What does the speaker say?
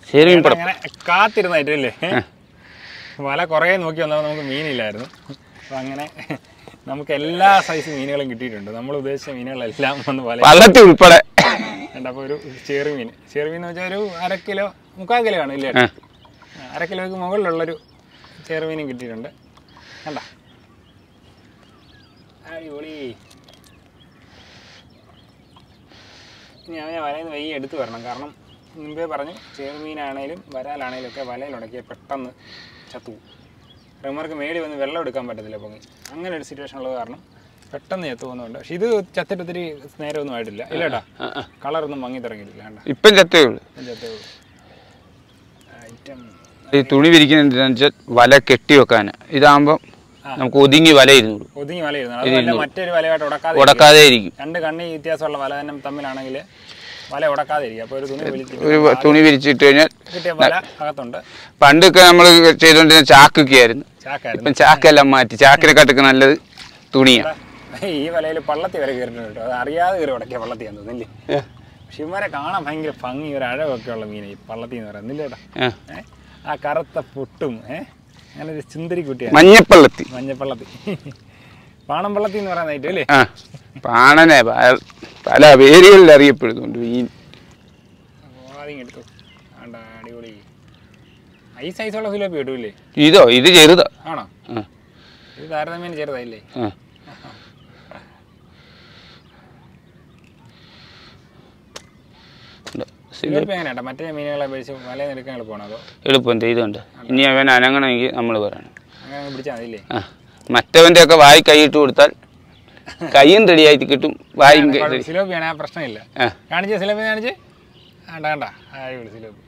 അങ്ങനെ കാത്തിരുന്നായിട്ടല്ലേ വല കുറേ നോക്കി വന്നപ്പോൾ നമുക്ക് മീനില്ലായിരുന്നു. അപ്പം അങ്ങനെ നമുക്ക് എല്ലാ സൈസ് മീനുകളും കിട്ടിയിട്ടുണ്ട്. നമ്മൾ ഉദ്ദേശിച്ച മീനുകളെല്ലാം ഒന്ന് വലത്തി ഉൾപ്പെടെ. അപ്പോൾ ഒരു ചെറുമീൻ എന്ന് വെച്ചാൽ ഒരു 1/2 കിലോ 3/4 കിലോ ആണ് ഇല്ലേ, 1/2 കിലോയ്ക്ക് മുകളിലുള്ളൊരു ചെറുമീനും കിട്ടിയിട്ടുണ്ട്. കണ്ട അടിപൊളി. ഇനി അവനെ വലയിൽ നിന്ന് വയ്യ എടുത്ത് വരണം. കാരണം മുമ്പേ പറഞ്ഞു ചെറുമീനാണേലും വരാലാണേലും ഒക്കെ വലയിലുടക്കിയാൽ പെട്ടെന്ന് ചത്തു. റമ്മർക്ക് മേടി വന്ന് വെള്ളം എടുക്കാൻ പറ്റത്തില്ല പൊങ്ങി. അങ്ങനെ ഒരു സിറ്റുവേഷൻ ഉള്ളത് കാരണം പെട്ടെന്ന് ചത്തു പോകുന്നുണ്ട്. പക്ഷെ ഇത് ചത്തിട്ട് ഒത്തിരി നേരമൊന്നും ആയിട്ടില്ല ഇല്ലേട്ടാ, കളറൊന്നും മങ്ങി തുടങ്ങിയിട്ടില്ല. ഇപ്പം ചത്തേ ഉള്ളൂ. ഐറ്റം ഈ തുണി വിരിക്കുന്നതെന്ന് വെച്ചാൽ വല കെട്ടി വെക്കാൻ. ഇതാകുമ്പോൾ നമുക്ക് ഒതുങ്ങി വല ഇരുന്നു. മറ്റൊരു വലയായിട്ട് ഉടക്കാതെ ഇരിക്കും. 2 കണ്ണി വ്യത്യാസമുള്ള വല തന്നെ തമ്മിലാണെങ്കിൽ വല ഉടക്കാതെ ഇരിക്കും. അപ്പോൾ ഒരു തുണി വിരിച്ചിട്ട് കഴിഞ്ഞാൽ കിട്ടിയ വല അകത്തുണ്ട്. പണ്ടൊക്കെ നമ്മൾ ചെയ്തുകൊണ്ടിരുന്ന ചാക്കൊക്കെ ആയിരുന്നു. ഇപ്പം ചാക്കെല്ലാം മാറ്റി ചാക്കിനെക്കാട്ടൊക്കെ നല്ലത് തുണിയാണ്. ഈ വലയിൽ പള്ളത്തി വരെ കയറിയിട്ടുണ്ട് കേട്ടോ. അത് അറിയാതെ കയറി ഉടക്കിയ പള്ളത്തിയാന്ന് തോന്നില്ലേ. പക്ഷെ ഇവരെ കാണാൻ ഭയങ്കര ഭംഗി, ഒരു അഴകൊക്കെ ഉള്ള മീൻ ഈ പള്ളത്തി എന്ന് പറയുന്നില്ലേട്ടാ. ആ കറുത്ത പൊട്ടും അങ്ങനെ ഒരു സുന്ദരി കുട്ടിയാണ് മഞ്ഞപ്പള്ളത്തി. പാണം പള്ളത്തി എന്ന് പറയുന്നതായിട്ട് അല്ലേ. പാണനെ പല പേരുകളിൽ അറിയപ്പെടുന്നുണ്ട് മീൻ. എടുത്തു അടിപൊളി. ഈ സൈസുള്ള ഫിലോപ്പി കിട്ടൂല്ലേ? ഇത് ചെറുതാ. ആണോ? ഇത് താരതമ്യേന ചെറുതായില്ലേ? എങ്ങനെയാ മറ്റേ മീനുകളെ അപേക്ഷിച്ച് വലയിൽ എടുക്കാൻ എളുപ്പമാണോ അതോ? എളുപ്പം ഇതുണ്ട്. ഇനി അവൻ അനങ്ങണമെങ്കിൽ നമ്മൾ പറയണം. അങ്ങനെ പിടിച്ചാൽ മതില്ലേ? മറ്റവൻ്റെ ഒക്കെ വായി കൈയിട്ട് കൊടുത്താൽ കൈയും റെഡിയായിട്ട് കിട്ടും, വായും. സിലോപ്പിയാണ്, ആ പ്രശ്നമില്ല. കാണിച്ചേ സിലോപ്പി കാണിച്ച്. വേണ്ട അടിപൊളി സിലോപ്പി.